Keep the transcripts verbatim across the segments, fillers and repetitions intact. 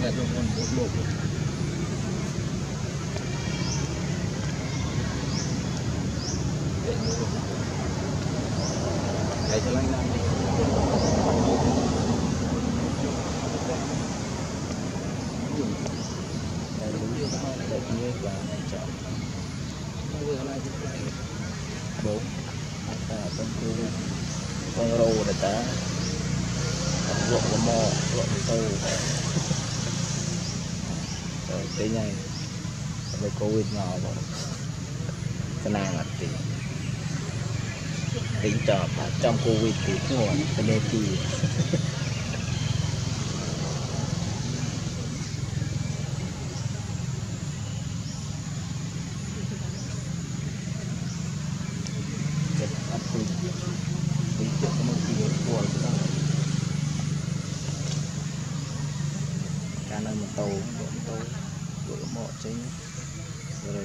là luôn còn bốn bộ đây cho anh làm bốn con con rô để ta ruộng có mò ruộng sâu rồi tới nhanh với covid nhỏ rồi cái nàng là tỷ tính trò mà trong covid thì nguồn cái nên thì cái này một tàu một tàu của mỏ chính rồi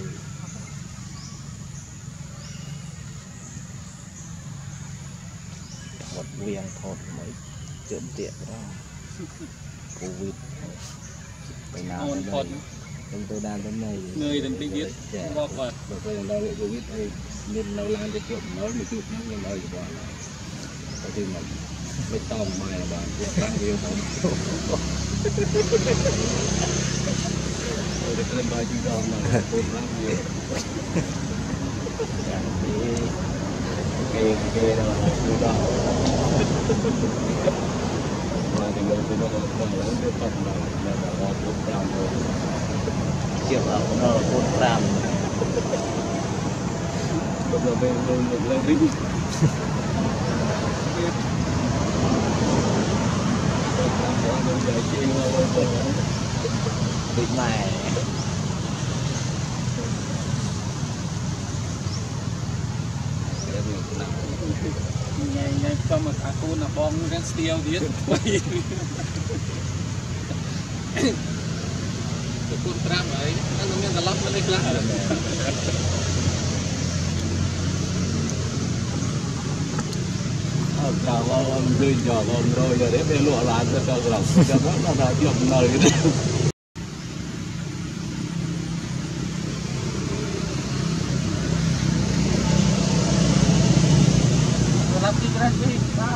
một viên thốt mới chuyển tiện đó covid ngày nào đến đây chúng tôi đang đến này người đến đi biết qua qua rồi tôi đang đây covid thì nên lâu lan cái chuyện nói một chút nó nhưng ơi quá có thì màไม่ต้องมาบ้านตัวตั้งเดียวผมโอ้เด็กเล่นบาจีดองมาพูดรักเดียวอย่างนี้เก่งเก่งนะจีดองมาถึงเราเป็นคนคนแล้วเดือดร้อนเราแล้วเราพูดตามเราเกี่ยวกับเราพูดตามเราเป็นคนหมดเลยริ้งbị mày ngày ngày trong mà cả cô là bom cái steel điếc cái con tram ấy nó giống như là lắp nó lên lắm chào ông rơi nhỏ ông rồi rồi đấy bên lụa lá cho cho lòng cho nó là đã chụp lời cái đấy làm gì cái gì sao